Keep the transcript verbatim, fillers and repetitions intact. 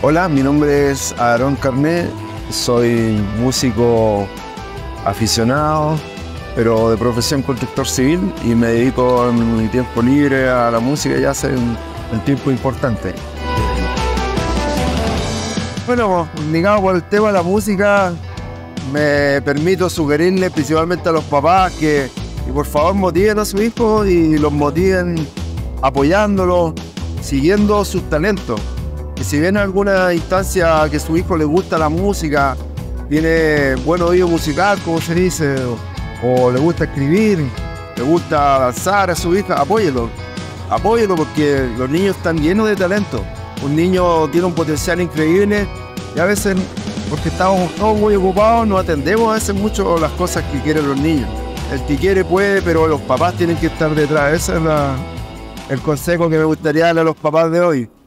Hola, mi nombre es Aarón Carné, soy músico aficionado, pero de profesión constructor civil, y me dedico en mi tiempo libre a la música ya hace un, un tiempo importante. Bueno, ligado por el tema de la música, me permito sugerirle principalmente a los papás que, que por favor motiven a su hijo y los motiven apoyándolos, siguiendo sus talentos. Que si ven alguna instancia que a su hijo le gusta la música, tiene buen oído musical, como se dice, o, o le gusta escribir, le gusta danzar a su hija, apóyelo, apóyelo porque los niños están llenos de talento. Un niño tiene un potencial increíble y a veces, porque estamos todos muy ocupados, no atendemos a veces mucho las cosas que quieren los niños. El que quiere puede, pero los papás tienen que estar detrás. Ese es la, el consejo que me gustaría darle a los papás de hoy.